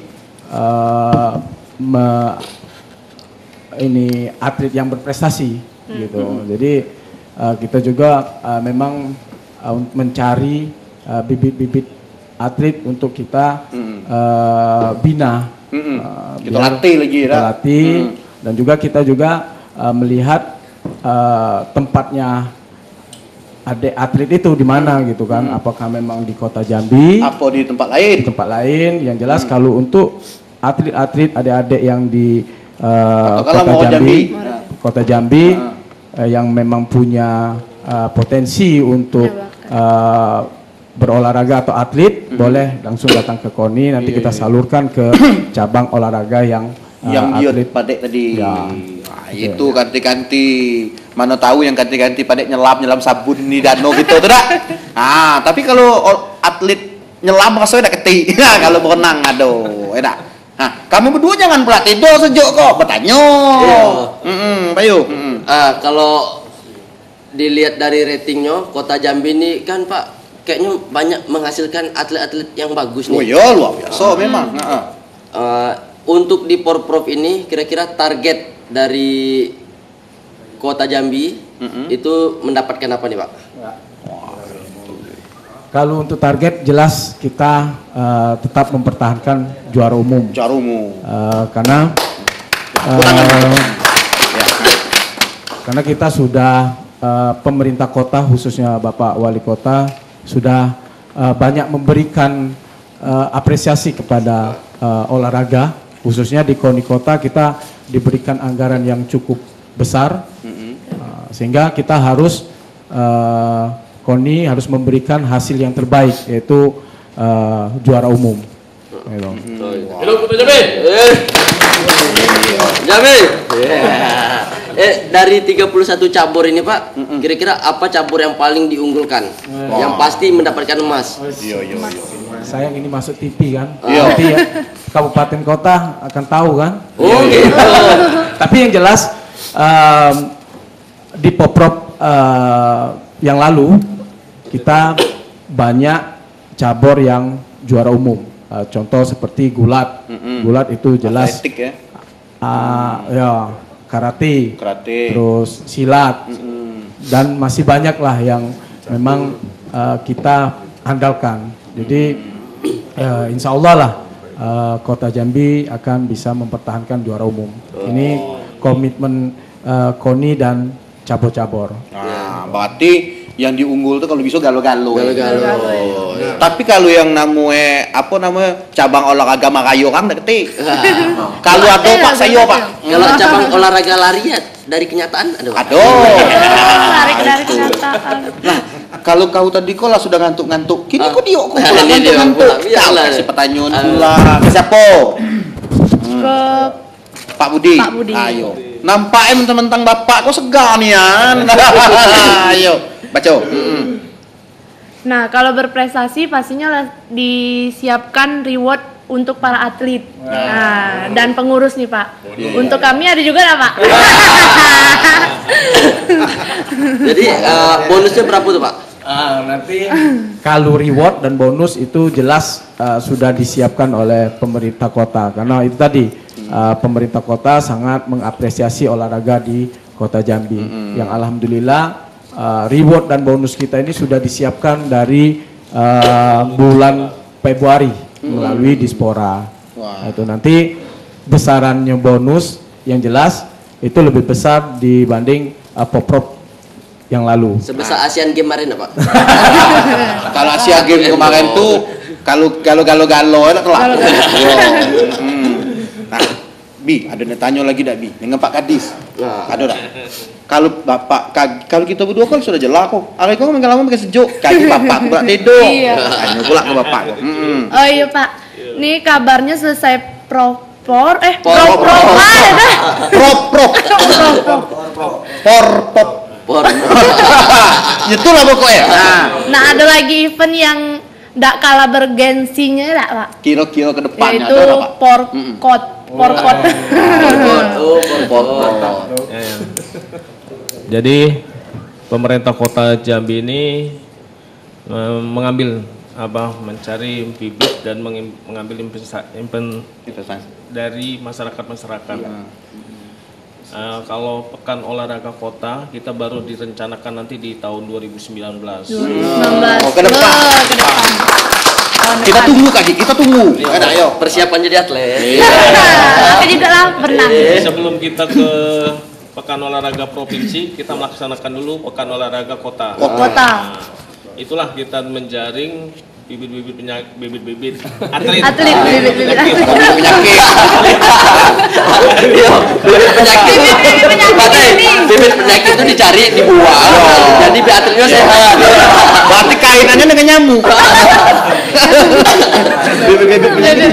ini atlet yang berprestasi gitu. Jadi kita juga memang mencari bibit-bibit atlet untuk kita bina, kita latih lagi, dan juga kita juga melihat tempatnya atlet itu di mana gitu kan, apakah memang di Kota Jambi, apa di tempat lain? Di tempat lain. Yang jelas kalau untuk atlet-atlet adik-adik yang di Kota Jambi yang memang punya potensi untuk berolahraga atau atlet, boleh langsung datang ke KONI, nanti kita salurkan ke cabang olahraga yang dia atlet padek tadi. Itu ganti-ganti, mana tahu yang ganti-ganti padek nyelam sabun di danau gitu tuh dah. Tapi kalau atlet nyelam rasanya udah ketik. Kalau berenang aduh, kamu berdua jangan pula tidur sejuk kok, bertanya. Bayu. Kalau dilihat dari ratingnya, Kota Jambi ini kan Pak kayaknya banyak menghasilkan atlet-atlet yang bagus nih. Oh iya, luar biasa memang. Untuk di Porprov ini kira-kira target dari Kota Jambi itu mendapatkan apa nih Pak? Kalau untuk target jelas kita tetap mempertahankan juara umum. Karena kita sudah pemerintah kota, khususnya Bapak Wali Kota sudah banyak memberikan apresiasi kepada olahraga, khususnya di KONI Kota kita diberikan anggaran yang cukup besar, sehingga kita harus KONI harus memberikan hasil yang terbaik, yaitu juara umum. Halo Kota Jambi. Jambi. Dari 31 cabur ini Pak, kira-kira apa cabur yang paling diunggulkan? Yang pasti mendapatkan emas. Sayang ini masuk TV kan. Iya. Nanti ya, kabupaten kota akan tahu kan. Oh gitu. Tapi yang jelas di Poprov yang lalu kita banyak cabur yang juara umum. Contoh seperti gulat. Gulat itu jelas Atletik ya. ya karate, terus silat, dan masih banyak lah yang memang kita andalkan. Jadi insya Allah lah Kota Jambi akan bisa mempertahankan juara umum. Ini komitmen KONI dan cabur-cabur. Nah, berarti yang diunggul tuh kalau bisa galo-galo. Galo-galo. Tapi kalau yang namanya cabang olahraga Makayo kan ngerti. Kalau ada Pak Sayo Pak. Kalau cabang olahraga lari ya dari kenyataan ada. Aduh. Tarik dari kenyataan. Nah, kalau kau tadi kau lah sudah ngantuk-ngantuk, kini kau diok kau pulang Ini dia ngantuk-ngantuk. pulang, iya Kau lah. kasih pertanyaan pula. Ke siapa? Ke Pak Budi. Pak Budi. Ayo. Nampaknya mentang-mentang bapak kau segan ya. Ayo, baca. Nah, kalau berprestasi pastinya disiapkan reward untuk para atlet. Nah, dan pengurus nih, Pak. Untuk kami ada juga nggak, Pak? Jadi bonusnya berapa tuh Pak? Nanti kalau reward dan bonus itu jelas sudah disiapkan oleh pemerintah kota, karena itu tadi pemerintah kota sangat mengapresiasi olahraga di Kota Jambi. Yang alhamdulillah reward dan bonus kita ini sudah disiapkan dari bulan Februari melalui Dispora. Itu nanti besarannya bonus yang jelas itu lebih besar dibanding Poprov yang lalu. Sebesar Asian Games kemarin Pak? Kalau Asia Games kemarin tuh kalau galo enak lah. Nah, Bi, ada yang tanya lagi dak Bi? Dengan Pak Kadis. Ada dak? Kalau kalau kita berdua kan sudah jelas kok. Aku kan lama pakai sejuk. Kaki bapak pula tidur. Iya. Tanya pula ke bapak. Oh iya, Pak. Nih kabarnya selesai prop. Itulah pokoknya. Nah, ada lagi event yang nggak kalah bergensinya, nggak, Pak? Kilo-kilo ke depan Yaitu ada Pak. porkot. Jadi pemerintah Kota Jambi ini mencari bibit dan mengambil investasi dari masyarakat. Kalau pekan olahraga kota kita baru direncanakan nanti di tahun 2019. 2019. Oh, ke depan. Kita tunggu Kak, kita tunggu. Ayo. Persiapan jadi atlet. Aku juga lah pernah. Sebelum kita ke pekan olahraga provinsi, kita melaksanakan dulu pekan olahraga kota. Kota. Itulah kita menjaring bibit-bibit atlet. Bibit Bibit penyakit itu dicari, dibuang. Jadi biar atletnya sehat. Berarti kainannya dengan nyamuk. Bibit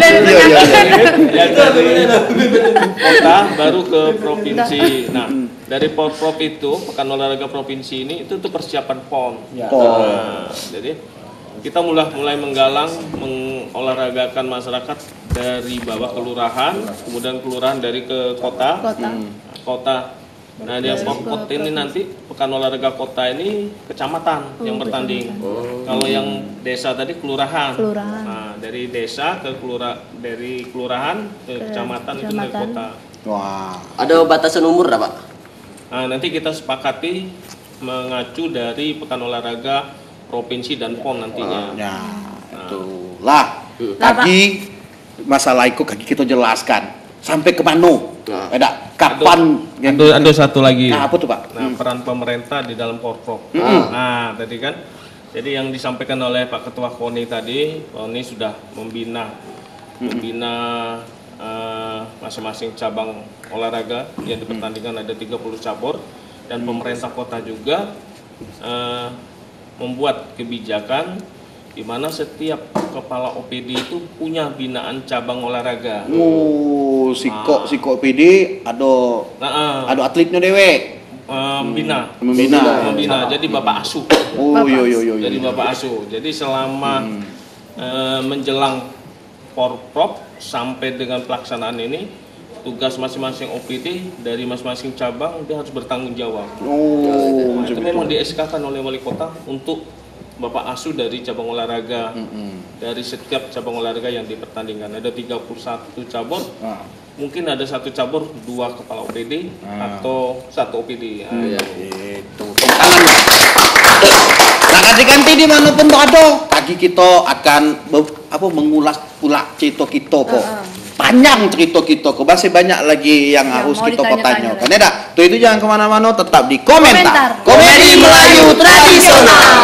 Kota baru ke provinsi. Nah, dari Poprov itu pekan olahraga provinsi ini itu persiapan PON. Nah, jadi kita mulai menggalang mengolahragakan masyarakat dari bawah kelurahan, kemudian kelurahan dari ke kota. Kota. Nah, dia Poprov ini nanti pekan olahraga kota ini kecamatan yang bertanding. Kalau yang desa tadi kelurahan. Nah, dari desa ke dari kelurahan ke kecamatan itu ke kota. Wah. Ada batasan umur nggak Pak? Nah, nanti kita sepakati mengacu dari pekan olahraga provinsi dan PON nantinya. Ya, itulah. Kaki masalah itu kaki kita jelaskan. Sampai ke mana? Kapan? Ada satu lagi. Nah, apa tuh Pak? Nah, peran pemerintah di dalam Poprov. Nah, tadi kan. Jadi yang disampaikan oleh Pak Ketua KONI tadi, KONI sudah membina masing-masing cabang olahraga yang dipertandingkan, ada 30 cabur, dan pemerintah kota juga membuat kebijakan di mana setiap kepala OPD itu punya binaan cabang olahraga. siko PD ada atletnya dewe. Membina. Jadi bapak asuh. Oh iya. Jadi bapak asuh. Jadi selama menjelang Porprov sampai dengan pelaksanaan ini, tugas masing-masing OPD dari masing-masing cabang dia harus bertanggung jawab. Nah, itu memang di-SK-kan oleh wali kota untuk bapak asuh dari cabang olahraga. Dari setiap cabang olahraga yang dipertandingkan ada 31 cabur. Mungkin ada satu cabur 2 kepala OPD atau 1 OPD. Itu. Nah, ganti-ganti di manapun berada, kaki kita akan mengulas pula cerita kita kok. Panjang cerita kita kok, masih banyak lagi yang harus kita tanya. Kan ya, tuh itu jangan kemana-mana, tetap di komentar. Komedi Melayu Tradisional.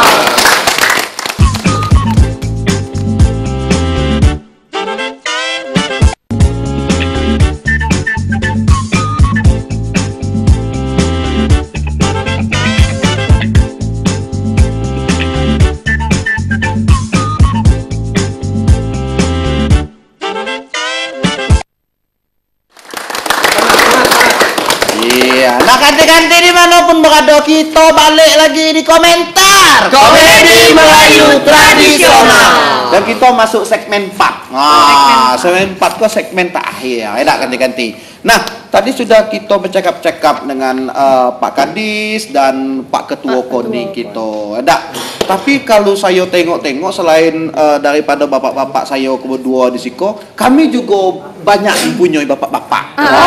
Nah, ganti-ganti dimanapun berada, kita balik lagi di komentar Komedi Melayu Tradisional. Dan kita masuk segmen 4. Segmen 4 kok segmen terakhir. Enak ganti-ganti. Nah, tadi sudah kita bercakap-cakap dengan Pak Kadis dan Pak Ketua KONI kita. Tapi kalau saya tengok-tengok selain daripada bapak-bapak saya berdua di siko, kami juga banyak punya bapak-bapak.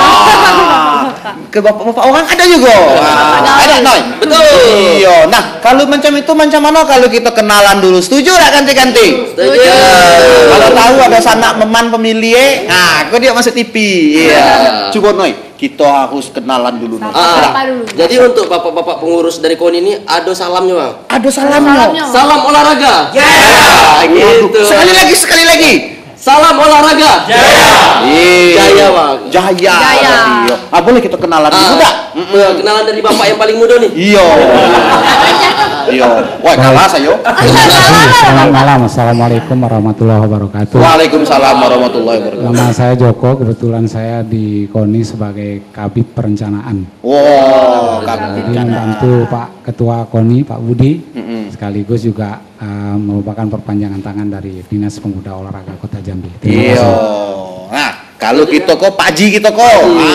Ke bapak-bapak orang ada juga. Ada Noy. Betul. Iya. Nah, kalau macam itu macam mana kalau kita kenalan dulu? Setuju tak ganti-ganti? Setuju. Kalau tahu ada sanak meman pemilih, kok dia masuk TV. Iya. Coba Noy, kita harus kenalan dulu. Jadi untuk bapak-bapak pengurus dari KONI ini ada salamnya, Bang. Ada salamnya. Salam olahraga. Gitu. Sekali lagi. Salam olahraga. Jaya, Bang. Jaya. Boleh kita kenalan dulu tak? Kenalan dari bapak yang paling muda nih. Iya. Wah, kalah saya. Selamat malam. Assalamualaikum warahmatullahi wabarakatuh. Waalaikumsalam warahmatullahi wabarakatuh. Nama saya Joko, kebetulan saya di KONI sebagai Kabid Perencanaan. Kabid. Jadi membantu Pak Ketua KONI, Pak Budi, sekaligus juga merupakan perpanjangan tangan dari Dinas Pemuda Olahraga Kota Jambi. Iya. Nah, kalau kita kok Pak Haji kita kok.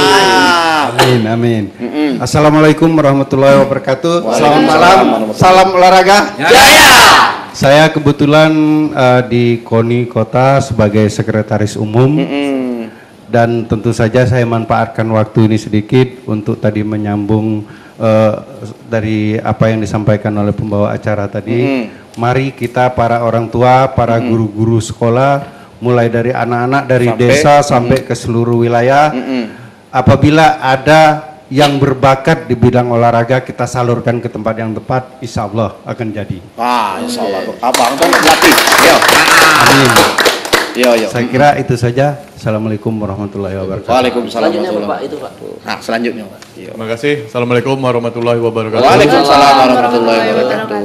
Amin. Assalamualaikum warahmatullahi wabarakatuh. Selamat malam. Salam olahraga. Jaya. Saya kebetulan di KONI Kota sebagai sekretaris umum. Dan tentu saja saya manfaatkan waktu ini sedikit untuk tadi menyambung dari apa yang disampaikan oleh pembawa acara tadi. Mari kita para orang tua, para guru-guru sekolah, mulai dari anak-anak dari desa sampai ke seluruh wilayah, apabila ada yang berbakat di bidang olahraga, kita salurkan ke tempat yang tepat, insya Allah akan jadi. Insya Allah. Abang tuh berlatih. Amin. Yo. Saya kira itu saja. Assalamualaikum warahmatullahi wabarakatuh. Waalaikumsalam. Selanjutnya Bapak itu, Pak. Nah, selanjutnya. Terima kasih. Assalamualaikum warahmatullahi wabarakatuh. Waalaikumsalam warahmatullahi wabarakatuh.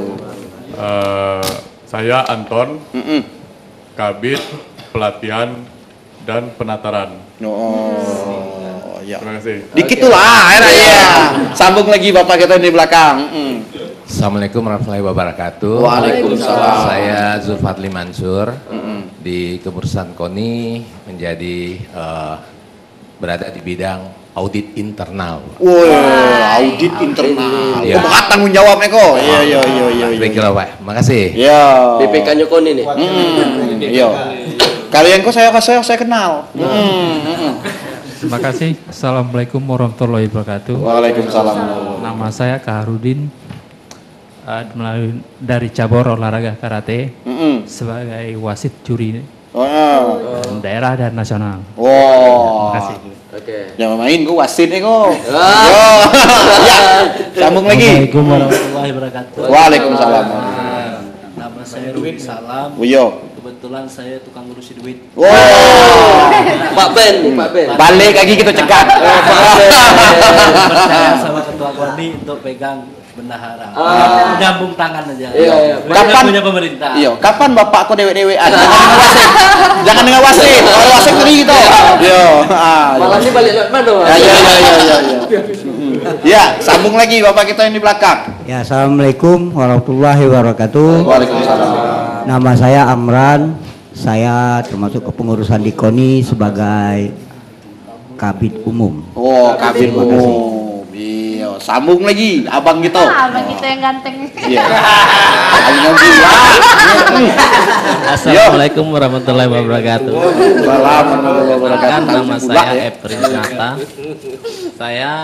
Saya Anton, Kabid Pelatihan dan Penataran. Ya. Terima kasih. Dikit tuh lah, ya. Sambung lagi Bapak kita di belakang. Assalamualaikum warahmatullahi wabarakatuh. Waalaikumsalam. Saya Zulfadli Mansur di kepengurusan KONI menjadi berada di bidang audit internal. Audit internal. Ya. Berat tanggung jawabnya kok. Iya. Baiklah Pak, makasih. Iya. BPK-nya KONI nih. Iya. Kalian kok saya kenal. Terima kasih. Assalamualaikum warahmatullahi wabarakatuh. Waalaikumsalam. Nama saya Kaharudin dari cabur olahraga karate sebagai wasit juri daerah dan nasional. Terima kasih. Oke. Jangan main gue wasit nih kok. Ya, sambung lagi. Assalamualaikum warahmatullahi wabarakatuh. Waalaikumsalam. Nama saya Ruin Salam. Kebetulan saya tukang ngurusin duit. Pak Ben. Balik lagi kita cekat. Percaya sama ketua KONI untuk pegang bendahara. Menyambung tangan aja. Kapan punya pemerintah? Iya, kapan Bapak kok dewe-dewean? Jangan dengan wasit. Kalau wasit ngeri gitu. Iya. Salamnya balik lewat mana? Ya, sambung lagi Bapak kita yang di belakang. Ya, Assalamualaikum warahmatullahi wabarakatuh. Waalaikumsalam. Nama saya Amran. Saya termasuk kepengurusan di KONI sebagai Kabid Umum. Oh, Kabid Umum. Iya, sambung lagi abang gitu. Abang kita yang ganteng. Iya. Assalamualaikum warahmatullahi wabarakatuh. Warahmatullahi wabarakatuh. Nama saya Eprin Nata. Saya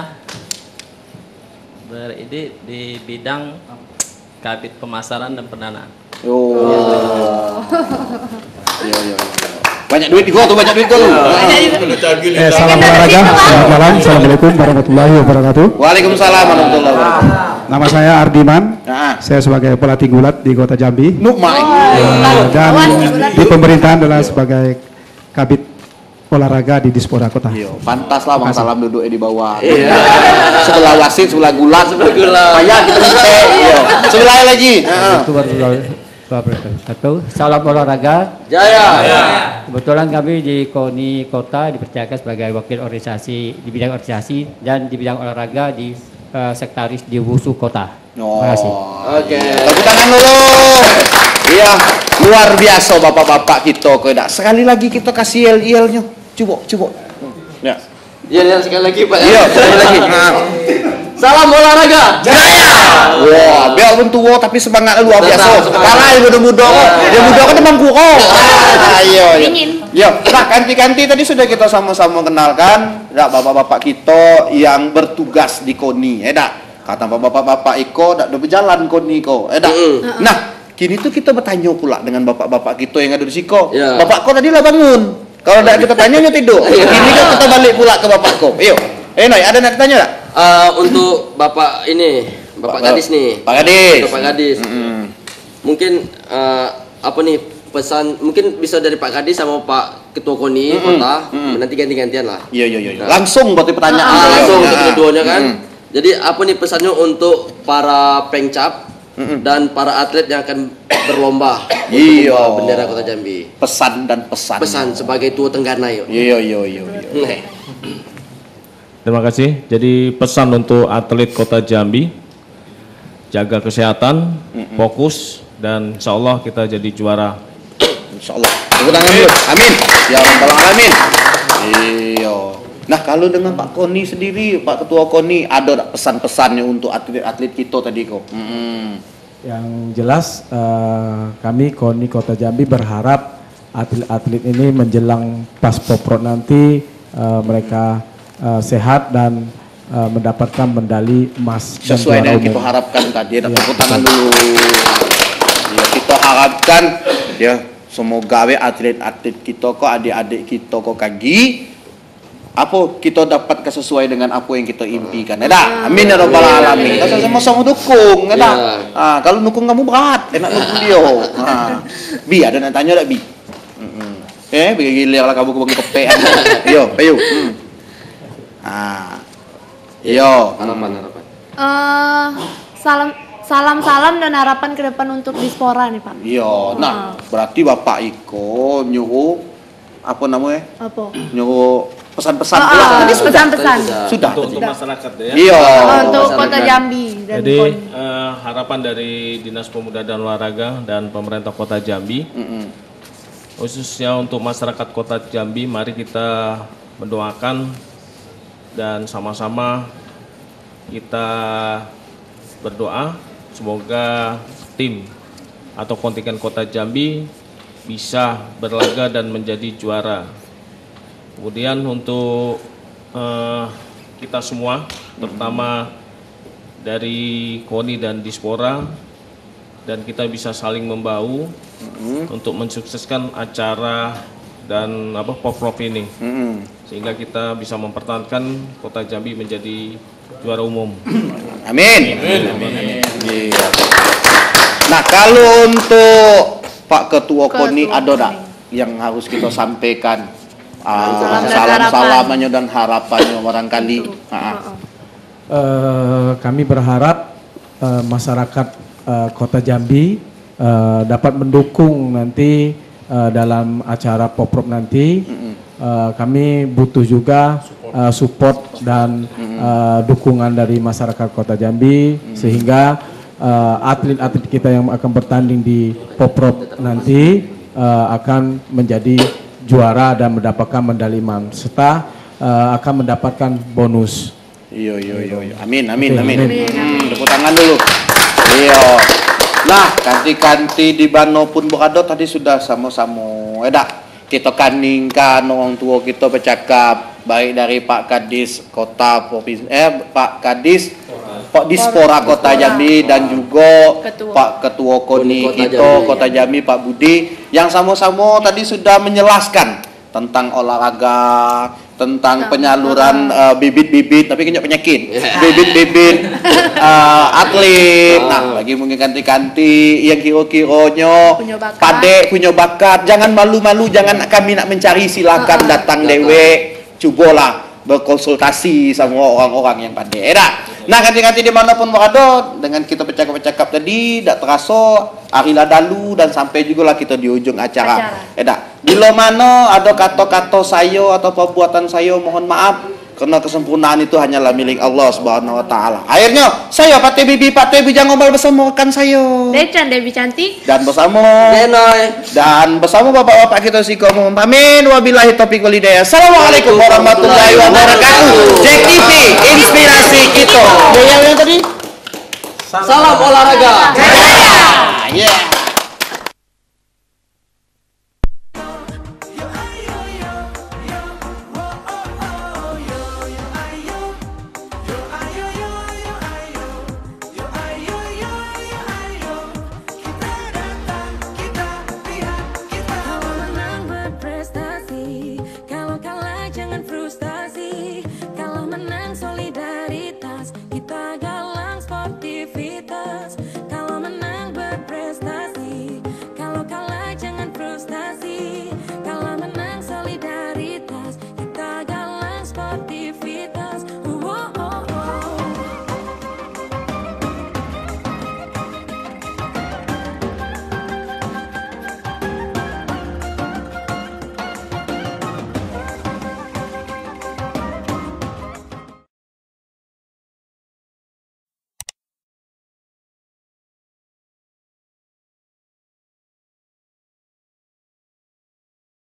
beridi di bidang Kabid Pemasaran dan Pendanaan. Oh. Iya. Banyak duit di gua tuh, banyak duit gua tuh. Salam olahraga, selamat malam, assalamualaikum warahmatullahi wabarakatuh. Waalaikumsalam warahmatullahi wabarakatuh. Nama saya Ardiman, saya sebagai pelatih gulat di Kota Jambi. Dan di pemerintahan adalah sebagai Kabid olahraga di Dispora Kota. Pantas lah Bang Salam duduk di bawah. Sebelah wasit, sebelah gulat. Payah kita ngite. Sebelah lagi. Salam olahraga. Jaya. Kebetulan kami di KONI Kota dipercayakan sebagai wakil organisasi di bidang organisasi dan di bidang olahraga di sekretaris di WUSU Kota. Terima kasih. Oke. Tepuk tangan dulu. Iya, luar biasa bapak-bapak kita. Sekali lagi kita kasih yel-yelnya. Coba. Ya. Iya, sekali lagi Pak. Iya, sekali lagi. Salam olahraga. Jaya. Wah, biar pun tua tapi semangatnya luar biasa. Kalah yang muda-muda. Dia muda kan teman kuro. Ayo. Yo, nah ganti-ganti tadi sudah kita sama-sama kenalkan. Ya, bapak-bapak kita yang bertugas di KONI. Kata bapak-bapak Iko, dak berjalan KONI ko. Nah, kini tuh kita bertanya pula dengan bapak-bapak kita yang ada di siko. Bapak kau tadi lah bangun. Kalau tidak kita tanya tidur. Kini kan kita balik pula ke bapak kau. Ayo. Noy, ada nak tanya tak? Untuk Bapak ini, Bapak Gadis nih. Pak Gadis. Untuk Pak Gadis. Mungkin apa nih pesan? Mungkin bisa dari Pak Gadis sama Pak Ketua KONI Kota. Nanti ganti-gantian lah. Iya. Langsung berarti pertanyaan. Langsung untuk keduanya kan. Jadi apa nih pesannya untuk para pengcap dan para atlet yang akan berlomba untuk membawa bendera Kota Jambi? Pesan dan pesan. Pesan sebagai tua tenggana yuk. Iya. Terima kasih. Jadi pesan untuk atlet Kota Jambi, jaga kesehatan, fokus, dan insya Allah kita jadi juara. Insya Allah. Tepuk tangan dulu. Amin. Ya Rabbal Alamin. Iya. Nah kalau dengan Pak KONI sendiri, Pak Ketua KONI, ada pesan-pesannya untuk atlet-atlet kita tadi kok? Yang jelas kami KONI Kota Jambi berharap atlet-atlet ini menjelang pas Poprod nanti mereka sehat dan mendapatkan medali emas sesuai dengan kita harapkan tadi. Tepuk tangan dulu. Ya, kita harapkan ya semoga atlet-atlet kita kok, adik-adik kita kok kagi apa kita dapat sesuai dengan apa yang kita impikan. Amin ya Rabbal Alamin. Kita sama-sama dukung. Kalau dukung kamu berat, enak dukung dia. Bi ada nak tanya tak Bi? Begini lah kamu bagi kepean. Ayo. Harapan. Salam dan harapan ke depan untuk Dispora nih Pak. Iya, nah berarti Bapak Iko nyuruh apa namanya? Apa? Nyuruh pesan-pesan. Pesan-pesan. Sudah. Untuk masyarakat ya. Iya. Untuk Kota Jambi. Dan jadi harapan dari Dinas Pemuda dan Olahraga dan pemerintah Kota Jambi, khususnya untuk masyarakat Kota Jambi, mari kita mendoakan dan sama-sama kita berdoa semoga tim atau kontingen Kota Jambi bisa berlaga dan menjadi juara. Kemudian untuk kita semua, terutama dari KONI dan Dispora, dan kita bisa saling membahu untuk mensukseskan acara dan Poprov ini, sehingga kita bisa mempertahankan Kota Jambi menjadi juara umum. Amin. Nah kalau untuk Pak Ketua KONI ada tak yang harus kita sampaikan? Salam-salamannya dan harapannya barangkali. Kami berharap masyarakat Kota Jambi dapat mendukung nanti dalam acara Poprov nanti. Kami butuh juga support dan dukungan dari masyarakat Kota Jambi sehingga atlet-atlet kita yang akan bertanding di Poprov nanti akan menjadi juara dan mendapatkan medali emas serta akan mendapatkan bonus. Iya. Amin. Tepuk tangan dulu. Iya. Nah, kanti-kanti di Bano pun berada tadi sudah sama-sama. Kita kaningkan orang tua kita bercakap baik dari Pak Kadis Kota Provinsi Pak Kadis Pak Dispora Kota Jambi dan juga Pak Ketua KONI kita Kota Jambi Pak Budi yang sama-sama tadi sudah menjelaskan tentang olahraga, tentang penyaluran bibit-bibit tapi kena penyakit, bibit-bibit atlet. Nah, bagi mungkin kanti-kanti yang kira-kiranya padek punya bakat, jangan malu-malu, jangan kami nak mencari, silakan datang dewe, cobalah berkonsultasi sama orang-orang yang pandai. Nah, kanti-kanti dimanapun berada, dengan kita bercakap-cakap tadi, tak terasa hari lalu dan sampai juga lah kita di ujung acara. Bila mana ada kata-kata saya atau perbuatan saya, mohon maaf, karena kesempurnaan itu hanyalah milik Allah Subhanahu wa taala. Akhirnya saya Pak Tebi jangan ngobrol bersama rekan saya. Decan Dewi Cantik dan bersama bapak-bapak kita mohon pamit. Wabillahi taufiq wal hidayah. Assalamualaikum warahmatullahi wabarakatuh. Jack TV, inspirasi kita. Yang tadi? Salam olahraga. Yeah.